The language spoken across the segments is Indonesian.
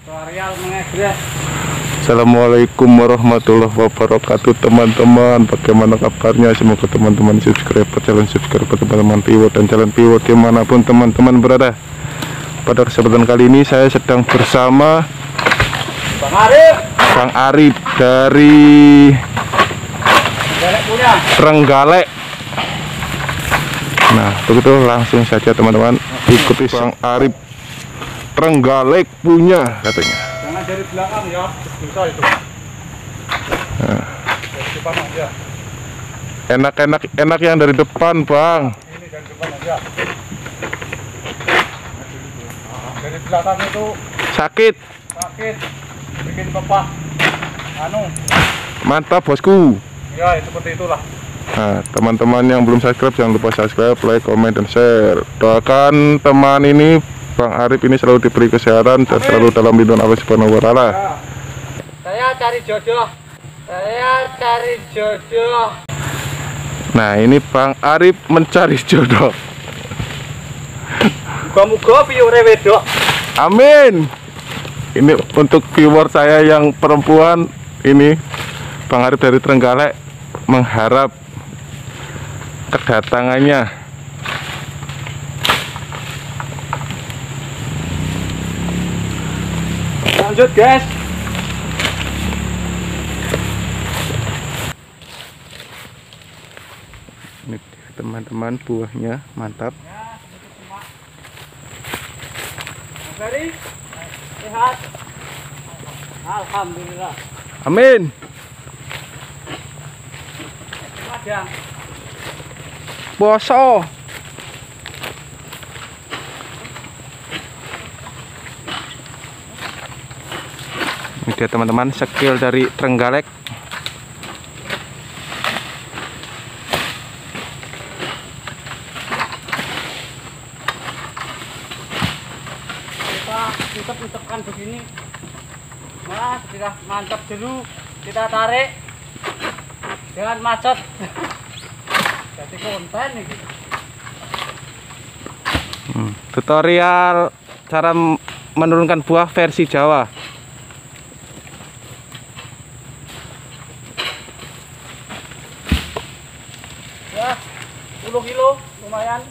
Assalamualaikum warahmatullahi wabarakatuh teman-teman. Bagaimana kabarnya? Semoga teman-teman subscriber, calon subscriber, teman-teman pivot dan calon pivot dimanapun teman-teman berada. Pada kesempatan kali ini saya sedang bersama Bang Arif dari Trenggalek. Nah begitu, langsung saja teman-teman ikuti Bang Arif Trenggalek punya katanya. Jangan dari belakang ya, bisa itu. Nah. Dari depan aja. Enak yang dari depan, Bang. Ini dari depan aja. Dari belakang itu Sakit. bikin pepah. Mantap, bosku. Ya, seperti itulah. Nah, teman-teman yang belum subscribe jangan lupa subscribe, like, comment, dan share. Doakan teman ini, Bang Arif ini selalu diberi kesehatan dan selalu dalam lindungan Allah Subhanahu wa Ta'ala. Saya cari jodoh. Nah, ini Bang Arif mencari jodoh. Muga-muga piyure wedok. Amin. Ini untuk viewer saya yang perempuan, ini Bang Arif dari Trenggalek mengharap kedatangannya. Lanjut, guys. Ini teman-teman, buahnya mantap. Mari, sehat. Alhamdulillah. Amin. Padang. Boso. Ini dia teman-teman, skill dari Trenggalek. Kita putarkan begini. Nah, sudah mantap dulu. Kita tarik. Jangan macet. Jadi konten ini. Tutorial cara menurunkan buah versi Jawa. Ya, 10 kilo lumayan.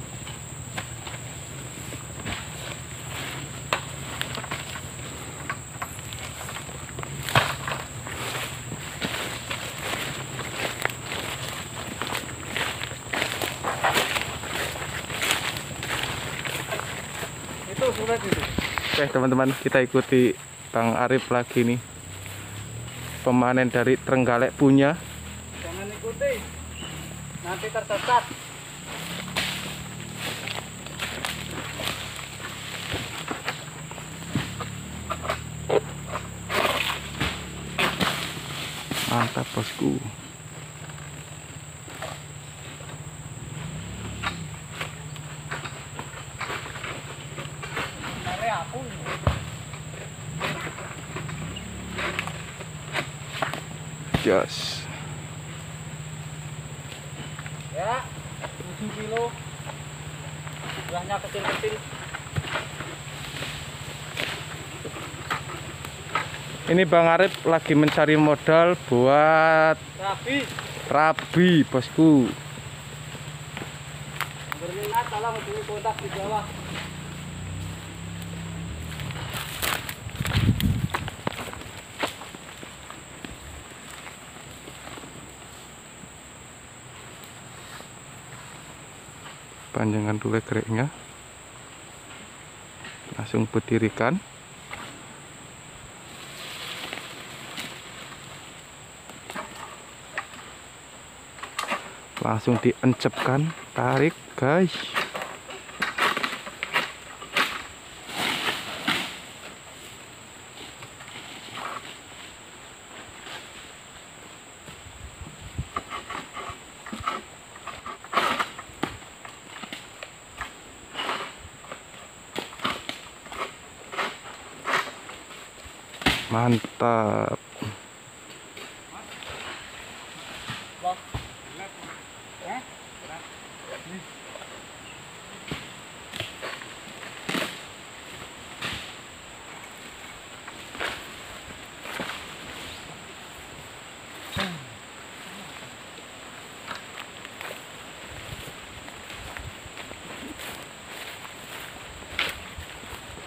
Itu sudah itu. Oke teman-teman, kita ikuti Bang Arif lagi nih, pemanen dari Trenggalek punya. Jangan ikuti, nanti tersesat. Mantap bosku. Tarik aku. Jos. Ya, 7 kilo. Buahnya kecil-kecil. Ini Bang Arif lagi mencari modal buat rabi bosku. Berminat tolong hubungi kontak di bawah. Panjangkan dulu gereknya, langsung berdirikan. Langsung diencepkan, tarik guys. Mantap.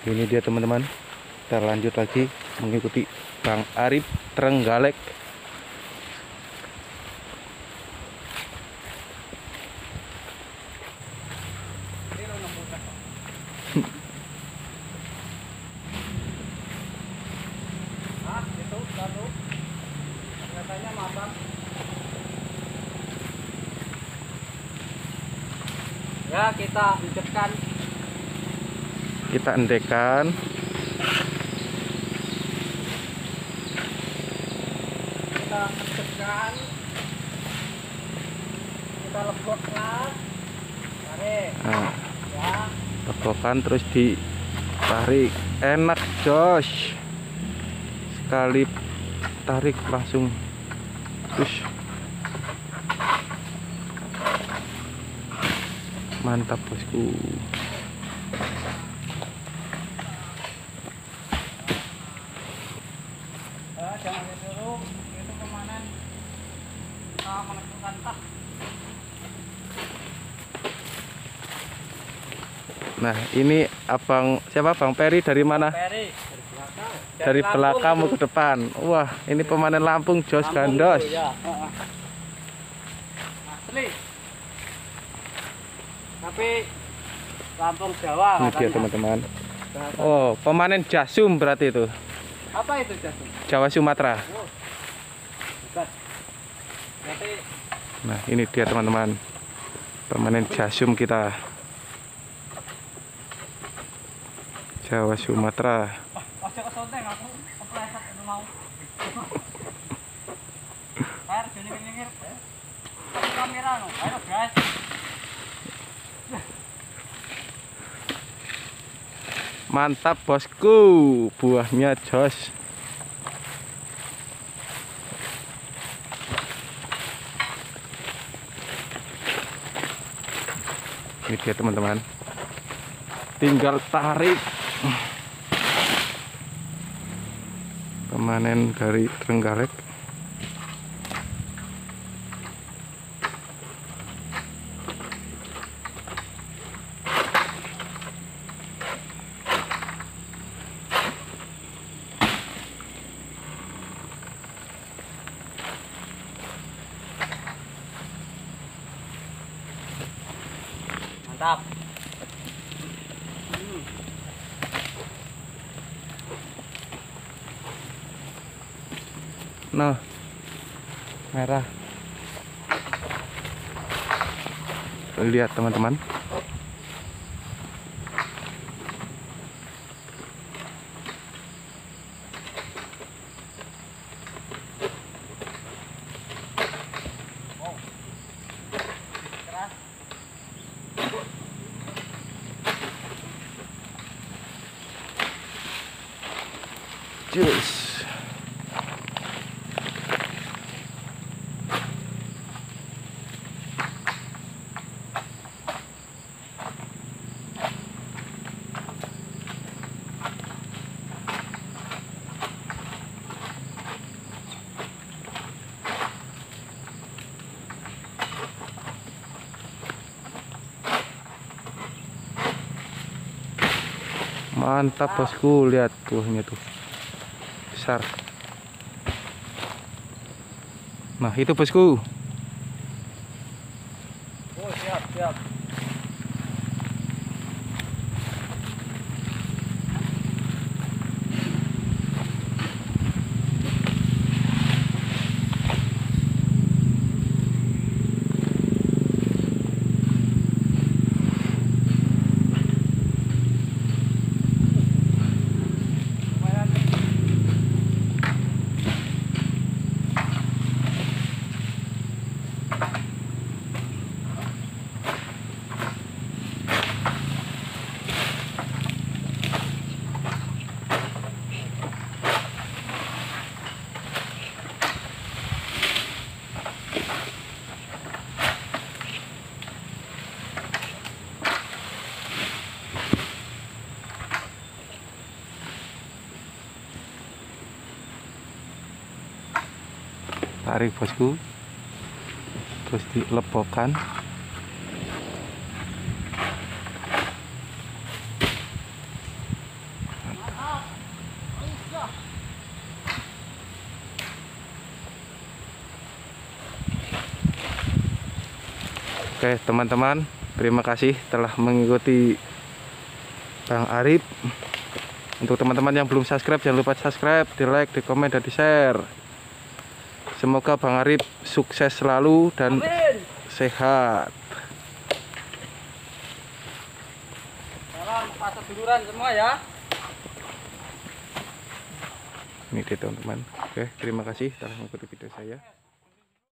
Ini dia teman-teman, kita lanjut lagi mengikuti Bang Arif Trenggalek. Itu lalu katanya mabak. Ya, kita hidupkan. Kita endekan. Kita hidupkan. Kita lebokkan. Tarik. Nah, Ya. tekokan terus ditarik. Enak Josh. Sekali tarik langsung push. Mantap bosku. Jangan dulu, itu kemanan kita menentukan tak. Nah ini abang siapa, Bang Peri dari mana? Peri Dari belakang mau ke depan. Wah ini pemanen Lampung Jos Gandos. Ya. Asli. Tapi Lampung Jawa Ini dia katanya. teman-teman. Oh pemanen Jasum berarti itu. Apa itu jatuh? Jawa Sumatera. Oh. Bukan. Berarti Nah ini dia teman-teman, pemanen Jasum kita, Jawa Sumatera. ojo kesonteng aku kepleset itu mau. Air jadi nyengir. Kamera no. Ayo guys. Mantap bosku, buahnya Jos. Ini dia teman-teman, tinggal tarik. Pemanen dari Trenggalek. Mantap. Nah, merah. Lihat teman-teman. Keras. Jus. Mantap bosku, lihat buahnya tuh besar. Nah itu bosku. Oh, siap, siap. Lumayan. Tarik bosku, terus dilebokan. Oke teman-teman, terima kasih telah mengikuti Bang Arif. Untuk teman-teman yang belum subscribe, jangan lupa subscribe, di like, di komen, dan di share. Semoga Bang Arif sukses selalu dan Amin. sehat. Salam pasar duluran semua ya. Ini dia teman-teman. Oke, terima kasih telah mengikuti video saya.